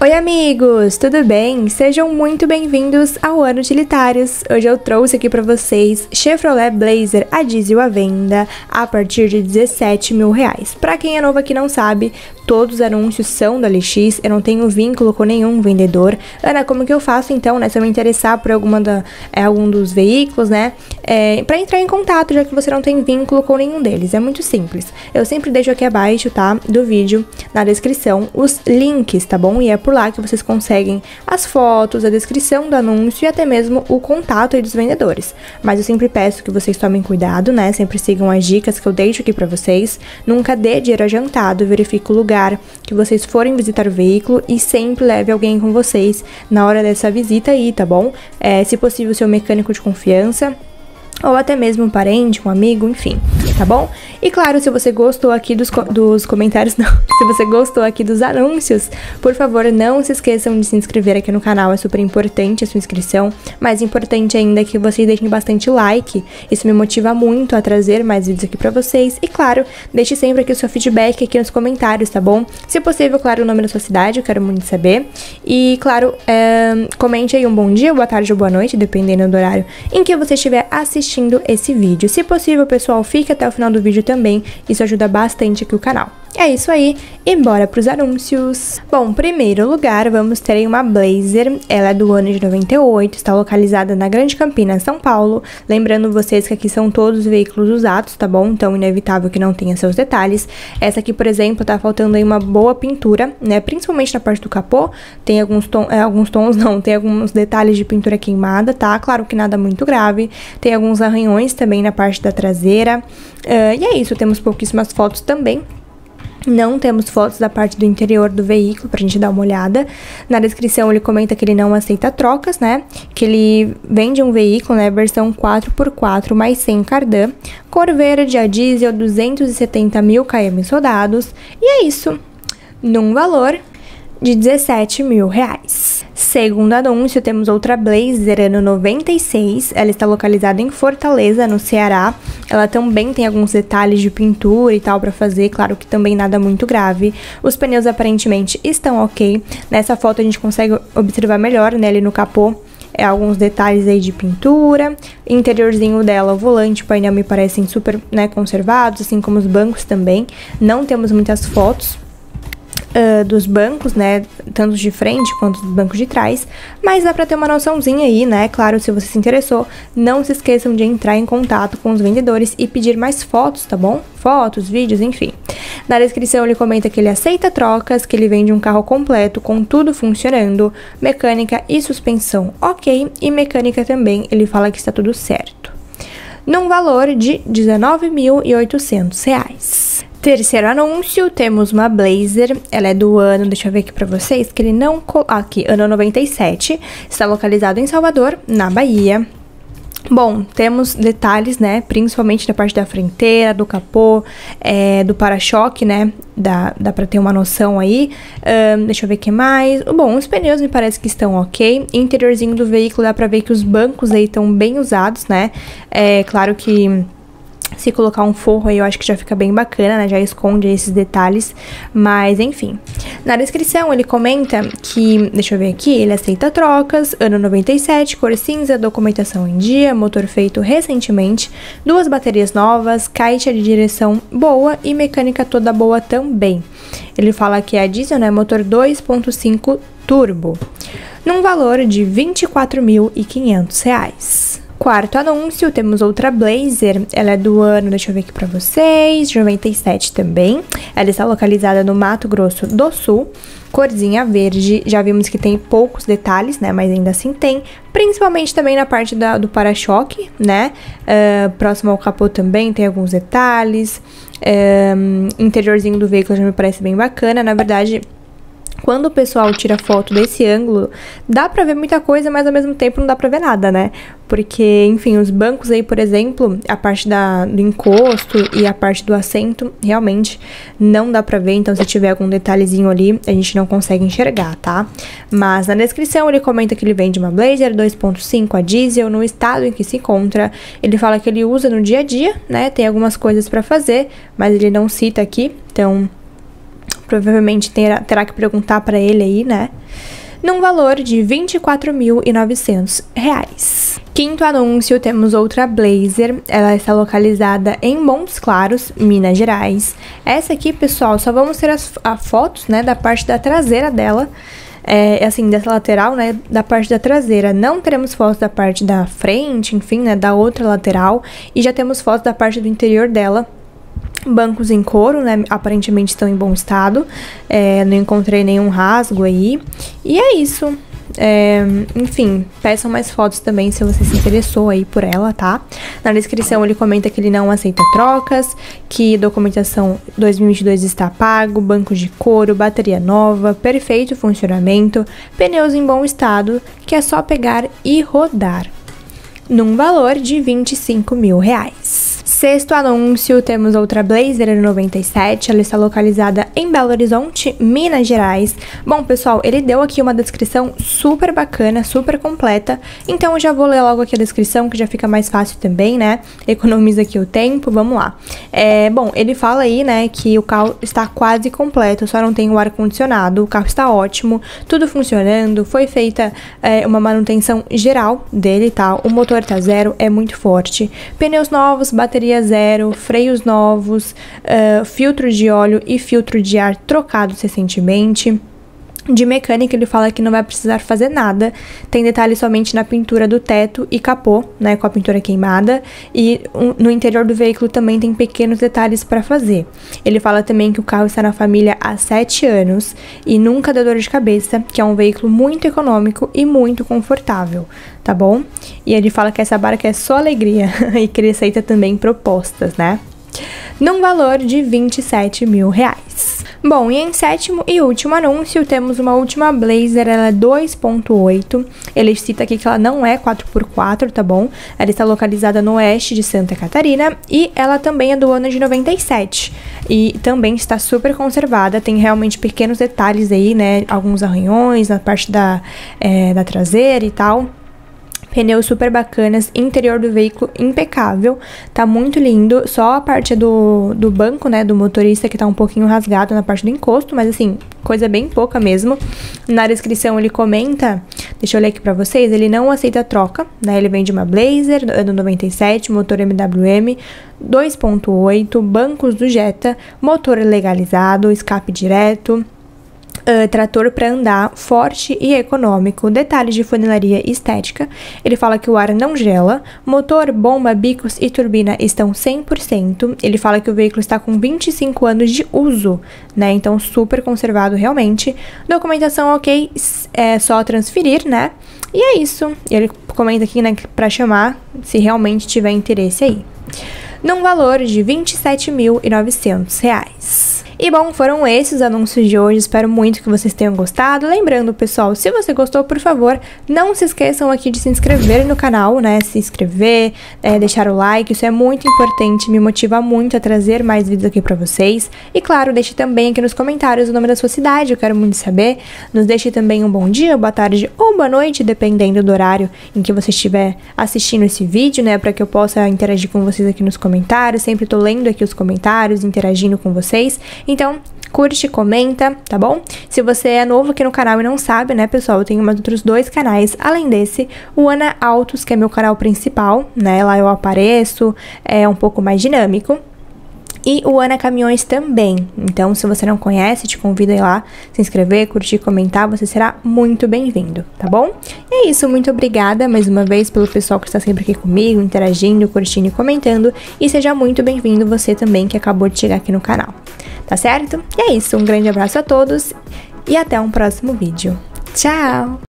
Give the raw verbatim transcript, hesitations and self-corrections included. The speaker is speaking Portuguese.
Oi amigos, tudo bem? Sejam muito bem-vindos ao Ano Utilitários. Hoje eu trouxe aqui pra vocês Chevrolet Blazer a diesel à venda a partir de dezessete mil reais. Pra quem é novo aqui e não sabe, todos os anúncios são da L X, eu não tenho vínculo com nenhum vendedor. Ana, como que eu faço então, né, se eu me interessar por alguma da, é, algum dos veículos, né, é, pra entrar em contato, já que você não tem vínculo com nenhum deles? É muito simples. Eu sempre deixo aqui abaixo, tá, do vídeo, na descrição, os links, tá bom? E é por lá que vocês conseguem as fotos, a descrição do anúncio e até mesmo o contato aí dos vendedores. Mas eu sempre peço que vocês tomem cuidado, né? Sempre sigam as dicas que eu deixo aqui pra vocês. Nunca dê dinheiro adiantado, verifique o lugar que vocês forem visitar o veículo e sempre leve alguém com vocês na hora dessa visita aí, tá bom? É, se possível, seu mecânico de confiança, ou até mesmo um parente, um amigo, enfim, tá bom? E claro, se você gostou aqui dos, co dos comentários, não, se você gostou aqui dos anúncios, por favor, não se esqueçam de se inscrever aqui no canal, é super importante a sua inscrição. Mais importante ainda é que vocês deixem bastante like, isso me motiva muito a trazer mais vídeos aqui pra vocês. E claro, deixe sempre aqui o seu feedback aqui nos comentários, tá bom? Se possível, claro, o nome da sua cidade, eu quero muito saber. E claro, é, comente aí um bom dia, boa tarde ou boa noite, dependendo do horário em que você estiver assistindo esse vídeo. Se possível, pessoal, fique até o final do vídeo também, isso ajuda bastante aqui o canal. É isso aí, e bora pros anúncios. Bom, em primeiro lugar, vamos ter uma Blazer, ela é do ano de noventa e oito, está localizada na Grande Campinas, São Paulo. Lembrando vocês que aqui são todos veículos usados, tá bom? Então, inevitável que não tenha seus detalhes. Essa aqui, por exemplo, tá faltando aí uma boa pintura, né? Principalmente na parte do capô, tem alguns, tom, é, alguns tons, não, tem alguns detalhes de pintura queimada, tá? Claro que nada muito grave. Tem alguns arranhões também na parte da traseira. Uh, e é isso, temos pouquíssimas fotos também. Não temos fotos da parte do interior do veículo pra gente dar uma olhada. Na descrição ele comenta que ele não aceita trocas, né? Que ele vende um veículo, né? Versão quatro por quatro mais cem cardan. Cor verde a diesel, duzentos e setenta mil quilômetros rodados. E é isso. Num valor de dezessete mil reais. Segundo anúncio, temos outra Blazer ano noventa e seis, ela está localizada em Fortaleza, no Ceará. Ela também tem alguns detalhes de pintura e tal para fazer, claro que também nada muito grave. Os pneus aparentemente estão ok. Nessa foto a gente consegue observar melhor, né, ali no capô, é, alguns detalhes aí de pintura. Interiorzinho dela, o volante e o painel me parecem super, né, conservados, assim como os bancos também. Não temos muitas fotos Uh, dos bancos, né, tanto de frente quanto dos bancos de trás, mas dá pra ter uma noçãozinha aí, né, claro, se você se interessou, não se esqueçam de entrar em contato com os vendedores e pedir mais fotos, tá bom? Fotos, vídeos, enfim. Na descrição ele comenta que ele aceita trocas, que ele vende um carro completo com tudo funcionando, mecânica e suspensão ok, e mecânica também, ele fala que está tudo certo. Num valor de dezenove mil e oitocentos reais. Terceiro anúncio, temos uma Blazer, ela é do ano, deixa eu ver aqui pra vocês, que ele não... Aqui, ano noventa e sete, está localizado em Salvador, na Bahia. Bom, temos detalhes, né, principalmente da parte da fronteira, do capô, é, do para-choque, né, dá, dá pra ter uma noção aí. Um, deixa eu ver o que mais. Bom, os pneus me parece que estão ok. Interiorzinho do veículo dá pra ver que os bancos aí estão bem usados, né, é claro que... Se colocar um forro aí, eu acho que já fica bem bacana, né? Já esconde esses detalhes. Mas, enfim. Na descrição, ele comenta que... Deixa eu ver aqui. Ele aceita trocas. Ano noventa e sete, cor cinza, documentação em dia, motor feito recentemente, duas baterias novas, caixa de direção boa e mecânica toda boa também. Ele fala que é a diesel, né? Motor dois ponto cinco turbo. Num valor de vinte e quatro mil e quinhentos reais. Quarto anúncio, temos outra Blazer, ela é do ano, deixa eu ver aqui pra vocês, de noventa e sete também. Ela está localizada no Mato Grosso do Sul, corzinha verde, já vimos que tem poucos detalhes, né, mas ainda assim tem. Principalmente também na parte da, do para-choque, né, uh, próximo ao capô também tem alguns detalhes. Uh, interiorzinho do veículo já me parece bem bacana, na verdade... Quando o pessoal tira foto desse ângulo, dá pra ver muita coisa, mas ao mesmo tempo não dá pra ver nada, né? Porque, enfim, os bancos aí, por exemplo, a parte da, do encosto e a parte do assento, realmente não dá pra ver. Então, se tiver algum detalhezinho ali, a gente não consegue enxergar, tá? Mas na descrição ele comenta que ele vende uma Blazer dois ponto cinco a diesel no estado em que se encontra. Ele fala que ele usa no dia a dia, né? Tem algumas coisas pra fazer, mas ele não cita aqui, então... provavelmente terá, terá que perguntar para ele aí, né? Num valor de vinte e quatro mil e novecentos reais. Quinto anúncio, temos outra Blazer, ela está localizada em Montes Claros, Minas Gerais. Essa aqui, pessoal, só vamos ter as, as fotos, né, da parte da traseira dela, é, assim, dessa lateral, né, da parte da traseira. Não teremos fotos da parte da frente, enfim, né, da outra lateral, e já temos fotos da parte do interior dela. Bancos em couro, né, aparentemente estão em bom estado, é, não encontrei nenhum rasgo aí, e é isso. É, enfim, peçam mais fotos também se você se interessou aí por ela, tá? Na descrição ele comenta que ele não aceita trocas, que documentação dois mil e vinte e dois está pago, banco de couro, bateria nova, perfeito funcionamento, pneus em bom estado, que é só pegar e rodar, num valor de vinte e cinco mil reais. Sexto anúncio, temos outra Blazer noventa e sete, ela está localizada em Belo Horizonte, Minas Gerais. Bom, pessoal, ele deu aqui uma descrição super bacana, super completa, então eu já vou ler logo aqui a descrição, que já fica mais fácil também, né? Economiza aqui o tempo, vamos lá. É, bom, ele fala aí, né, que o carro está quase completo, só não tem o ar-condicionado, o carro está ótimo, tudo funcionando, foi feita é, uma manutenção geral dele, tá? O motor tá zero, é muito forte, pneus novos, bateria zero, freios novos, uh, filtro de óleo e filtro de ar trocados recentemente. De mecânica, ele fala que não vai precisar fazer nada, tem detalhes somente na pintura do teto e capô, né, com a pintura queimada, e um, no interior do veículo também tem pequenos detalhes para fazer. Ele fala também que o carro está na família há sete anos e nunca deu dor de cabeça, que é um veículo muito econômico e muito confortável, tá bom? E ele fala que essa barca é só alegria e que ele aceita também propostas, né? Num valor de vinte e sete mil reais. Bom, e em sétimo e último anúncio, temos uma última Blazer, ela é dois ponto oito, ele cita aqui que ela não é quatro por quatro, tá bom? Ela está localizada no oeste de Santa Catarina e ela também é do ano de noventa e sete, e também está super conservada, tem realmente pequenos detalhes aí, né, alguns arranhões na parte da, é, da traseira e tal. Pneus super bacanas, interior do veículo impecável, tá muito lindo, só a parte do, do banco, né, do motorista que tá um pouquinho rasgado na parte do encosto, mas assim, coisa bem pouca mesmo. Na descrição ele comenta, deixa eu ler aqui pra vocês, ele não aceita troca, né, ele vende uma Blazer, ano noventa e sete, motor M W M, dois ponto oito, bancos do Jetta, motor legalizado, escape direto, Uh, trator para andar, forte e econômico, detalhes de funilaria estética. Ele fala que o ar não gela, motor, bomba, bicos e turbina estão cem por cento. Ele fala que o veículo está com vinte e cinco anos de uso, né? Então super conservado realmente. Documentação ok, é só transferir, né? E é isso. Ele comenta aqui, né, para chamar se realmente tiver interesse aí. Num valor de vinte e sete mil e novecentos reais. E bom, foram esses os anúncios de hoje, espero muito que vocês tenham gostado. Lembrando, pessoal, se você gostou, por favor, não se esqueçam aqui de se inscrever no canal, né, se inscrever, é, deixar o like, isso é muito importante, me motiva muito a trazer mais vídeos aqui pra vocês. E claro, deixe também aqui nos comentários o nome da sua cidade, eu quero muito saber. Nos deixe também um bom dia, boa tarde ou boa noite, dependendo do horário em que você estiver assistindo esse vídeo, né, pra que eu possa interagir com vocês aqui nos comentários. Sempre tô lendo aqui os comentários, interagindo com vocês. Então, curte, comenta, tá bom? Se você é novo aqui no canal e não sabe, né, pessoal, eu tenho mais outros dois canais, além desse, o Ana Autos, que é meu canal principal, né, lá eu apareço, é um pouco mais dinâmico. E o Ana Caminhões também. Então, se você não conhece, te convido a ir lá, se inscrever, curtir, comentar, você será muito bem-vindo, tá bom? E é isso, muito obrigada mais uma vez pelo pessoal que está sempre aqui comigo, interagindo, curtindo e comentando. E seja muito bem-vindo você também que acabou de chegar aqui no canal, tá certo? E é isso, um grande abraço a todos e até um próximo vídeo. Tchau!